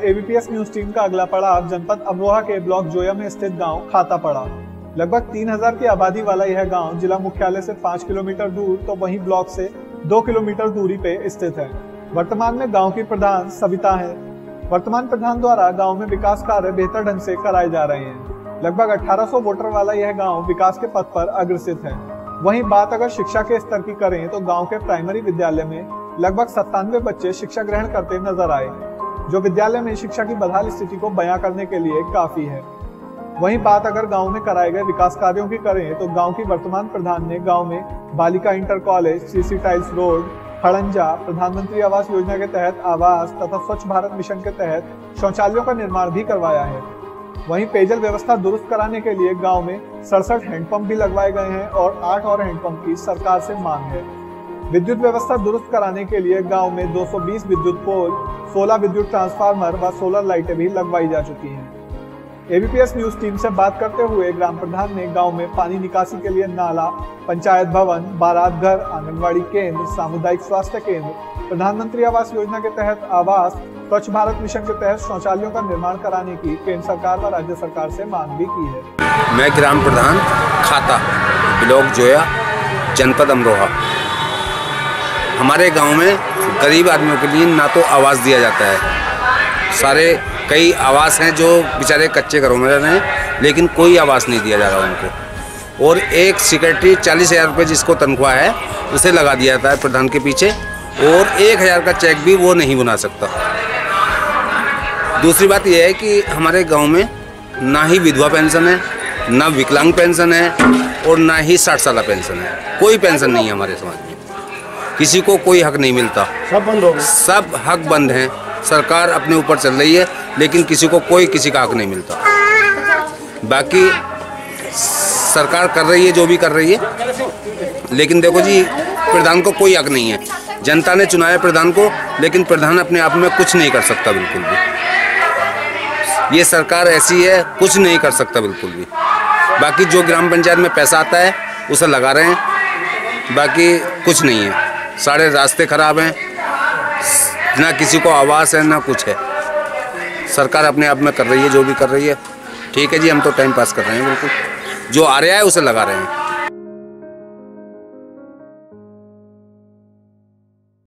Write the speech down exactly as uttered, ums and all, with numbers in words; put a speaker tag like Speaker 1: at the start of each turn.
Speaker 1: ABPS news team का अगला पड़ाव जनपद अमरोहा के ब्लॉक जोया में स्थित गांव खाता पड़ा। लगभग तीन हज़ार की आबादी वाला यह गांव जिला मुख्यालय से पाँच किलोमीटर दूर तो वहीं ब्लॉक से दो किलोमीटर दूरी पे स्थित है। वर्तमान में गांव की प्रधान सविता है। वर्तमान प्रधान द्वारा गांव में विकास कार्य बेहतर ढंग से कराए जा रहे हैं। लगभग अठारह सौ वोटर वाला यह गाँव विकास के पथ पर अग्रसित है। वहीं बात अगर शिक्षा के स्तर की करें तो गाँव के प्राइमरी विद्यालय में लगभग सत्तानवे बच्चे शिक्षा ग्रहण करते नजर आए, जो विद्यालय में शिक्षा की बदहाल स्थिति को बयां करने के लिए काफी है। वहीं बात अगर गांव में कराए गए विकास कार्यों की करें तो गांव की वर्तमान प्रधान ने गांव में बालिका inter college, CC tiles road, खड़ंजा, प्रधानमंत्री आवास योजना के तहत आवास तथा स्वच्छ भारत मिशन के तहत शौचालयों का निर्माण भी करवाया है। वहीं पेयजल व्यवस्था दुरुस्त कराने के लिए गाँव में सड़सठ हैंडपंप भी लगवाए गए हैं और आठ और हैंडपंप की सरकार से मांग है। विद्युत व्यवस्था दुरुस्त कराने के लिए गांव में दो सौ बीस विद्युत पोल, सोलह विद्युत ट्रांसफार्मर व सोलर लाइटें भी लगवाई जा चुकी हैं। एबीपीएस न्यूज टीम से बात करते हुए ग्राम प्रधान ने गांव में पानी निकासी के लिए नाला, पंचायत भवन, बारात घर, आंगनबाड़ी केंद्र, सामुदायिक स्वास्थ्य केंद्र, प्रधानमंत्री आवास योजना के तहत आवास, स्वच्छ भारत मिशन के तहत शौचालयों का निर्माण कराने की केंद्र सरकार व राज्य सरकार से मांग भी की है।
Speaker 2: मैं ग्राम प्रधान खाता ब्लॉक जोया जनपद अमरोहा। हमारे गांव में गरीब आदमियों के लिए ना तो आवास दिया जाता है, सारे कई आवास हैं जो बेचारे कच्चे घरों में रह रहे हैं, लेकिन कोई आवास नहीं दिया जा रहा उनको। और एक सेक्रेटरी चालीस हज़ार रुपये जिसको तनख्वाह है उसे लगा दिया जाता है प्रधान के पीछे, और एक हज़ार का चेक भी वो नहीं बना सकता। दूसरी बात यह है कि हमारे गांव में ना ही विधवा पेंशन है, ना विकलांग पेंशन है और ना ही साठ साल पेंशन है। कोई पेंशन नहीं है हमारे समाज में, किसी को कोई हक नहीं मिलता, सब बंद हो गए, सब हक बंद हैं। सरकार अपने ऊपर चल रही है लेकिन किसी को कोई किसी का हक नहीं मिलता। बाकी सरकार कर रही है जो भी कर रही है, लेकिन देखो जी प्रधान को कोई हक नहीं है। जनता ने चुनाया प्रधान को, लेकिन प्रधान अपने आप में कुछ नहीं कर सकता बिल्कुल भी। ये सरकार ऐसी है, कुछ नहीं कर सकता बिल्कुल भी। बाकी जो ग्राम पंचायत में पैसा आता है उसे लगा रहे हैं, बाकी कुछ नहीं है। सारे रास्ते खराब हैं, ना किसी को आवास है ना कुछ है। सरकार अपने आप में कर रही है जो भी कर रही है। ठीक है जी, हम तो टाइम पास कर रहे हैं, बिल्कुल जो आ रहा है उसे लगा रहे हैं।